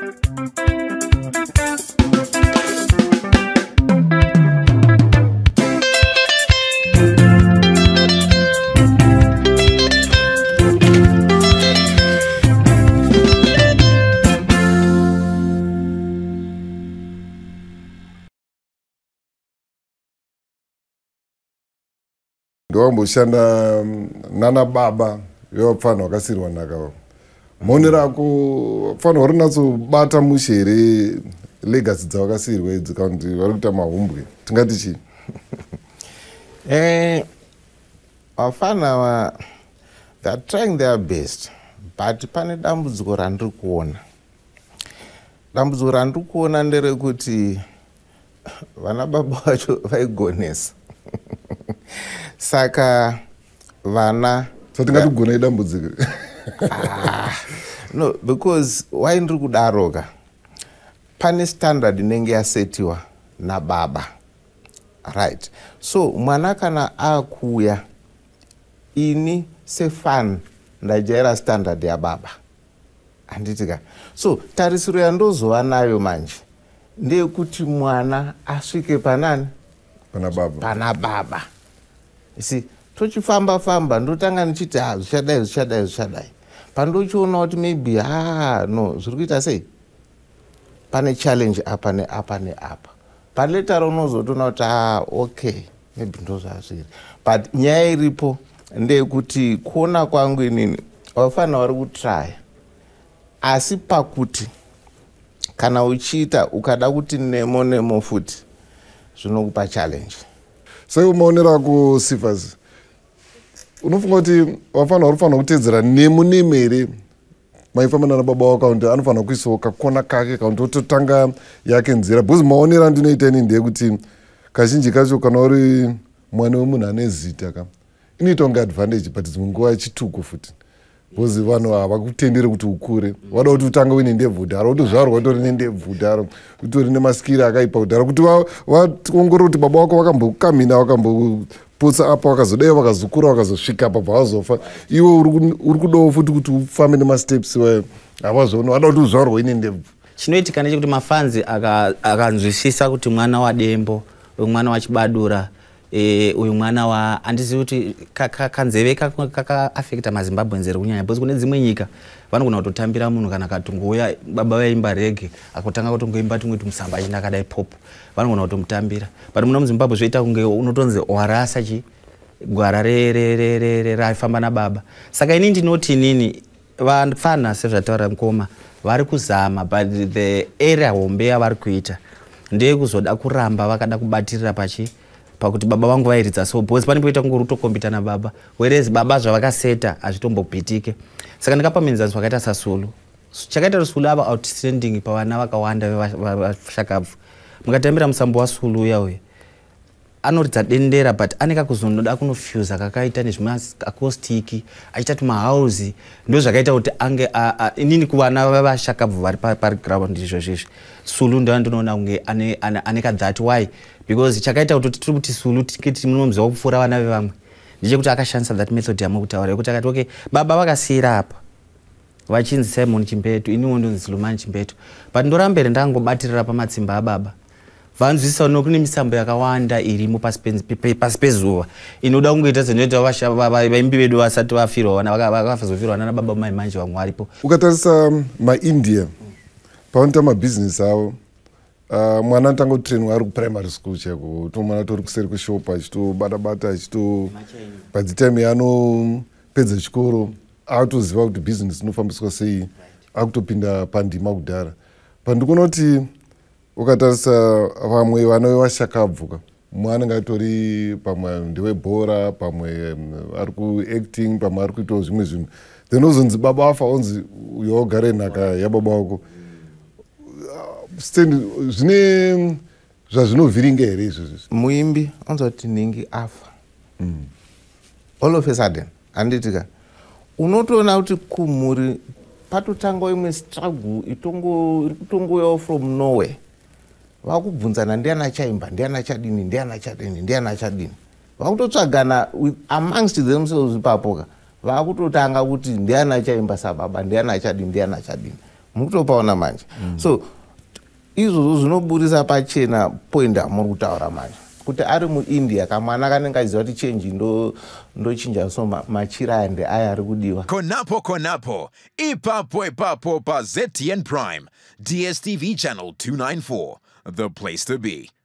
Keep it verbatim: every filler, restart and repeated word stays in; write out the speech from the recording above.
Ndoamboshanda nana baba yopfana wakasirwa naka monera ku fana uri natso bata mushere legacy dzawakasirwa idzi kandi vari kuita mahumbwe tingati chi eh afana wa they are trying their best but pane dambudziko randiri kuona dambudziko randiri kuona nderekuti vana baba vacho vaigonesa saka vana so tingati kugona idambudziko ah, no because why ndiri kudaroka pane standard inenge yasetiwa nababa right so mwana kana akuya ini sefan ndajaira standard yababa anditika so tarisiro yandozova nayo manje ndeyekuti mwana asvike panani pana baba pana baba si tochifamba famba ndotanga nichiti ha zvichadai zvichadai zvichadai pandochiona kuti maybe ah no zviri kuita sei pane challenge apa neapa neapa paletara unozotoona kuti ah okay maybe ndozvazviri but nyaya iripo ndeyekuti kuona kwangu inini vafana vari kutraya asi pakuti kana uchiita ukada kuti nemo nemo futi zvinokupa challenge. So umaonera ku Cephas unofunga kuti vafana varifana kutedzera nemo nemere maifamba nana baba wako kuti anofana kuisawo kakona kake kuti ototanga yake nzira bhuzi maonera ndinoita ini ndeyekuti kazhinji kacho kana uri mwana wemunhu ane zita ka inoita kunge advantage but dzimwe nguva chituko futi bhuzi vanhu havakutendere kuti ukure wada kuti utange uine ndebvudhara utozvarwa utori nendebvudhara utori nemaskiri akaipa kudhara kuti vaongorora kuti baba wako vakambokamina vakamboputsa apa vakazodai vakazokura vakazosvika apa pavazofa iwe uri kudawo futi kuti ufambe nemasteps wayo havazoona wada kuti uzvarwa uine ndebvu chinoitika ndechekuti mafanzi akanzwisisa kuti mwana wadembo uyu mwana wachibadura uyu mwana wa andizivi kuti kanzeve kakaafekta mazimbabwenzeri kunyanya bcause kune dzimwe nyika vanogona kutotambira munhu kana katongouya baba vaimba rege akotanga kutongoimba tumwe tumusamba achina akadai pop vanogona kutomutambira but muna muzimbabwe zvoita kunge unotonzi warasa chi gwara raifamba nababa saka ini ndinoti inini vafana sezvataura mukoma vari kuzama but the area hombe yavari kuita ndeyekuzoda kuramba vakada kubatirira pachi pakuti baba vangu vairidza so bcause pane poita kunge rutokombita nababa whereas baba zvavakaseta hazvitombobhitike saka ndikapa minzanzi wakaita sasulu chakaita rusulu ava outstanding pavana vakawanda vevashakabvu mukatambira musambo wasulu uya uya anoridza dendera but aneka kuzonoda kunofyuza kakaita nezvimwe akostiki achiita tumahausi ndo zvakaita kuti ange inini kuvana vevashakabvu vari pariground izvo zvizvi sulu ndo andinoona kunge ane kadzati why because chakaita kuti tiri kuti sulu tikiti munomziva kupfuura vana vevamwe ndechekuti akashandisa that method yamukutaura yekuti akati okay baba vakasiyira apa vachinzi Simon Chimbetu iniwo ndonzi Zulumani Chimbetu but ndorambere ndangobatirira pamatsimba ababa vanzwisa nokune misambo yakawanda irimo pasi pezuva inoda kungoita zvinoita vaimbi vedu vasati vafirwa vana vakazofirwa nana baba mai manje vamwe varipo ukatarisa maindia panoita mabhizinesi avo Uh, mwana atanga kutrainwa ari kuprimary school cheko to mwana tori kuseri kushopa achitobata bata achito padzitime yanopedza chikoro akutoziva kuti business inofambiswa sei akutopinda pandima kudhara pandikuona kuti ukatarisa vamwe vana vevashakabvuka mumwe anenge atori pamwe ndewebhora pamwe ari kuacting pamwe ari kuitawo zvimwe zvinhu then ozonzi baba afa onzi uyo ogare nhaka yababa wako zvine zvazvinovhiringa here izvozvo muimbi anzwa kuti nhingi afa mm. all of a sudden handitika unotoona kuti kumhuri patotanga imwe struggle iri kutongoyawo from nowhere vakubvunzana ndiana chaimba ndiana chadini ndiana chadini ndiana chadini vakutotsvagana amongst themselves ipapoka vakutotanga kuti ndiana chaimba sababa ndiana chadini ndiana chadini mukutopaona manje mm. so izvozvo zvinoburisa pachena point amuri kutaura manje kuti ari muindia kamwana kanenge aziva kuti chenji ndochinja so machirande aya ari kudiwa konapo konapo ipapo ipapo pa Z T N Prime D S T V channel two ninety-four, the place to be.